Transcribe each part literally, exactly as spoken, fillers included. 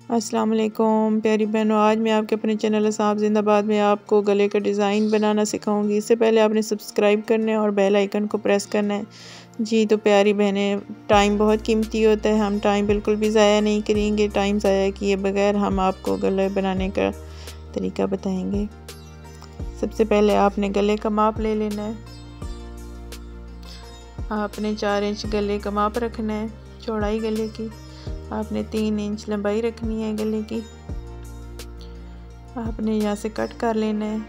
अस्सलाम वालेकुम प्यारी बहनों, आज मैं आपके अपने चैनल साहब जिंदाबाद में आपको गले का डिज़ाइन बनाना सिखाऊंगी। इससे पहले आपने सब्सक्राइब करना है और बेल आइकन को प्रेस करना है। जी तो प्यारी बहनें, टाइम बहुत कीमती होता है, हम टाइम बिल्कुल भी ज़ाया नहीं करेंगे। टाइम ज़ाया किए बगैर हम आपको गले बनाने का तरीका बताएँगे। सबसे पहले आपने गले का माप ले लेना है। आपने चार इंच गले का माप रखना है, चौड़ाई गले की। आपने तीन इंच लंबाई रखनी है गले की। आपने यहाँ से कट कर लेना है।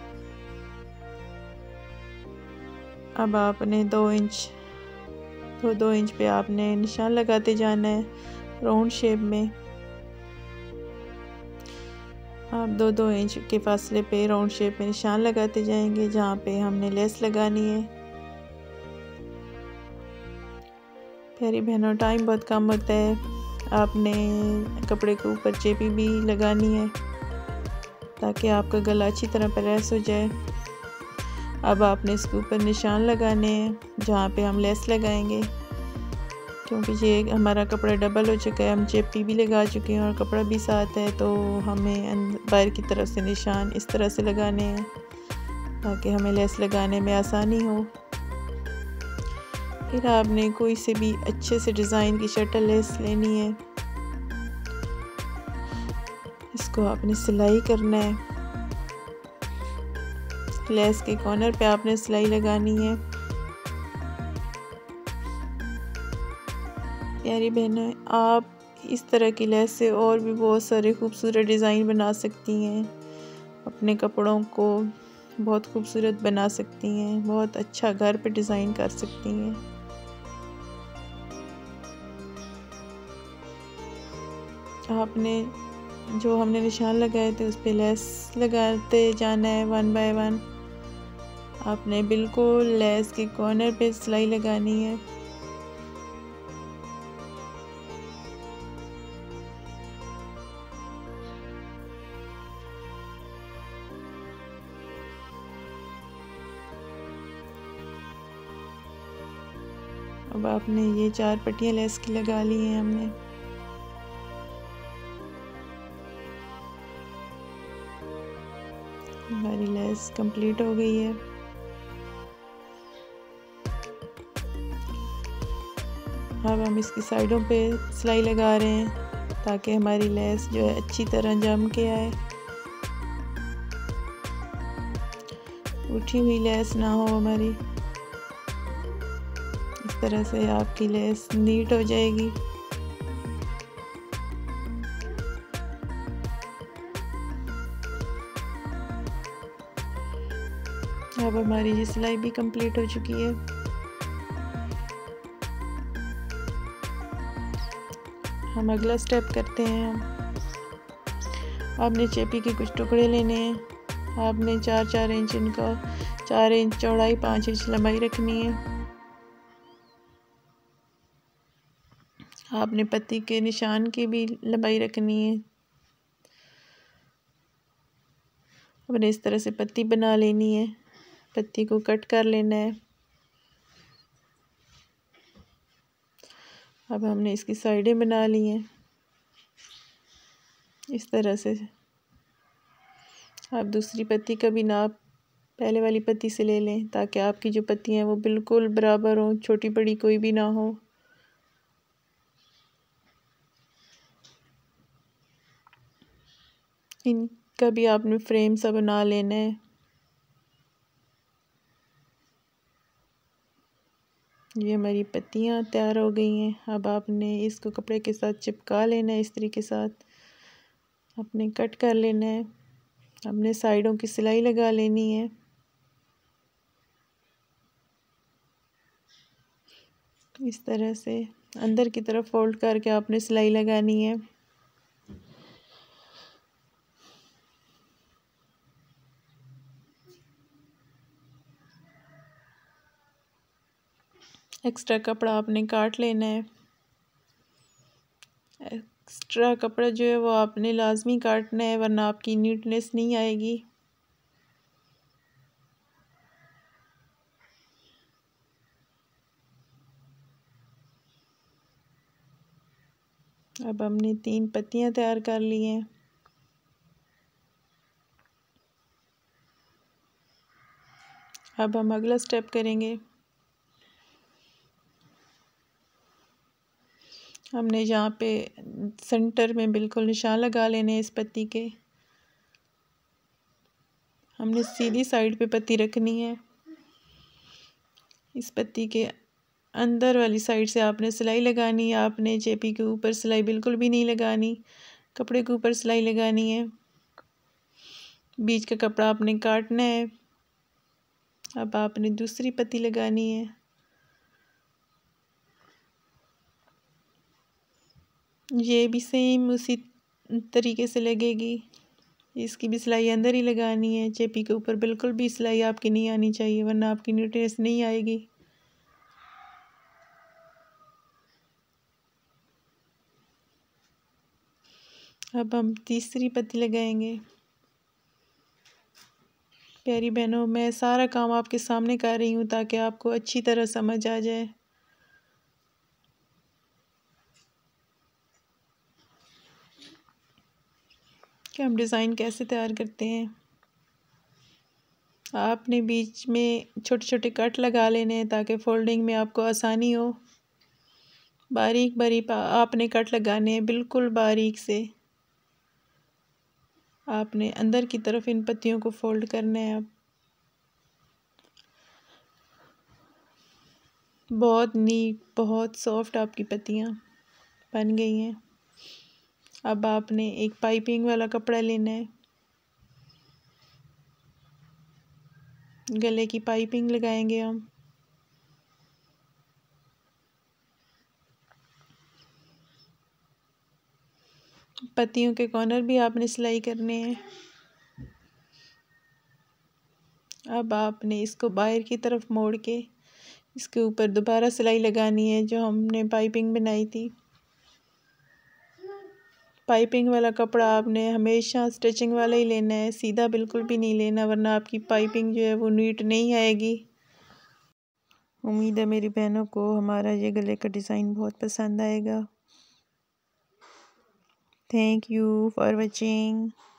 अब आपने दो इंच दो दो इंच पे आपने निशान लगाते जाना है राउंड शेप में। आप दो दो इंच के फासले पे राउंड शेप में निशान लगाते जाएंगे जहाँ पे हमने लेस लगानी है। प्यारी बहनों, टाइम बहुत कम होता है, आपने कपड़े के ऊपर चेपी भी लगानी है ताकि आपका गला अच्छी तरह प्रेस हो जाए। अब आपने इसके ऊपर निशान लगाने हैं जहाँ पे हम लेस लगाएंगे, क्योंकि ये हमारा कपड़ा डबल हो चुका है, हम चेपी भी लगा चुके हैं और कपड़ा भी साथ है, तो हमें बाहर की तरफ से निशान इस तरह से लगाने हैं ताकि हमें लेस लगाने में आसानी हो। फिर आपने कोई से भी अच्छे से डिज़ाइन की शटल लेस लेनी है, इसको आपने सिलाई करना है। लेस के कॉर्नर पे आपने सिलाई लगानी है। प्यारी बहनें, आप इस तरह की लेस से और भी बहुत सारे खूबसूरत डिज़ाइन बना सकती हैं, अपने कपड़ों को बहुत खूबसूरत बना सकती हैं, बहुत अच्छा घर पे डिज़ाइन कर सकती हैं। आपने जो हमने निशान लगाए थे उस पे लेस लगाते जाना है वन बाय वन। आपने बिल्कुल लेस के कॉर्नर पे सिलाई लगानी है। अब आपने ये चार पट्टियाँ लेस की लगा ली हैं हमने। हमारी लेस कंप्लीट हो गई है। अब हम इसकी साइडों पे सिलाई लगा रहे हैं ताकि हमारी लेस जो है अच्छी तरह जम के आए, उठी हुई लेस ना हो हमारी। इस तरह से आपकी लेस नीट हो जाएगी। अब हमारी ये सिलाई भी कंप्लीट हो चुकी है। हम अगला स्टेप करते हैं। हम आपने चेपी के कुछ टुकड़े लेने हैं। आपने चार चार इंच इनका चार इंच चौड़ाई पाँच इंच लंबाई रखनी है। आपने पत्ती के निशान की भी लंबाई रखनी है। आपने इस तरह से पत्ती बना लेनी है, पत्ती को कट कर लेना है। अब हमने इसकी साइडें बना ली हैं इस तरह से। आप दूसरी पत्ती का भी नाप पहले वाली पत्ती से ले लें ताकि आपकी जो पत्तियां हैं वो बिल्कुल बराबर हों, छोटी बड़ी कोई भी ना हो। इनका भी आपने फ्रेम सा बना लेना है। ये हमारी पत्तियां तैयार हो गई हैं। अब आपने इसको कपड़े के साथ चिपका लेना है, इस्त्री के साथ आपने कट कर लेना है। हमने साइडों की सिलाई लगा लेनी है। इस तरह से अंदर की तरफ फोल्ड करके आपने सिलाई लगानी है। एक्स्ट्रा कपड़ा आपने काट लेना है। एक्स्ट्रा कपड़ा जो है वो आपने लाजमी काटना है, वरना आपकी नीटनेस नहीं आएगी। अब हमने तीन पत्तियां तैयार कर ली हैं। अब हम अगला स्टेप करेंगे। हमने यहाँ पे सेंटर में बिल्कुल निशान लगा लेने हैं इस पत्ती के। हमने सीधी साइड पे पत्ती रखनी है। इस पत्ती के अंदर वाली साइड से आपने सिलाई लगानी है। आपने चेपी के ऊपर सिलाई बिल्कुल भी नहीं लगानी, कपड़े के ऊपर सिलाई लगानी है। बीच का कपड़ा आपने काटना है। अब आपने दूसरी पत्ती लगानी है। ये भी सेम उसी तरीके से लगेगी। इसकी भी सिलाई अंदर ही लगानी है। चेपी के ऊपर बिल्कुल भी सिलाई आपकी नहीं आनी चाहिए, वरना आपकी नीटनेस नहीं आएगी। अब हम तीसरी पत्ती लगाएंगे। प्यारी बहनों, मैं सारा काम आपके सामने कर रही हूँ ताकि आपको अच्छी तरह समझ आ जाए। कि हम डिज़ाइन कैसे तैयार करते हैं। आपने बीच में छोटे छोटे कट लगा लेने हैं ताकि फोल्डिंग में आपको आसानी हो। बारीक बारीक आपने कट लगाने हैं, बिल्कुल बारीक से। आपने अंदर की तरफ इन पत्तियों को फोल्ड करना है। अब बहुत नीट, बहुत सॉफ्ट आपकी पत्तियाँ बन गई हैं। अब आपने एक पाइपिंग वाला कपड़ा लेना है। गले की पाइपिंग लगाएंगे हम। पत्तियों के कॉर्नर भी आपने सिलाई करने हैं। अब आपने इसको बाहर की तरफ मोड़ के इसके ऊपर दोबारा सिलाई लगानी है जो हमने पाइपिंग बनाई थी। पाइपिंग वाला कपड़ा आपने हमेशा स्टिचिंग वाला ही लेना है, सीधा बिल्कुल भी नहीं लेना, वरना आपकी पाइपिंग जो है वो नीट नहीं आएगी। उम्मीद है मेरी बहनों को हमारा ये गले का डिज़ाइन बहुत पसंद आएगा। Thank you for watching.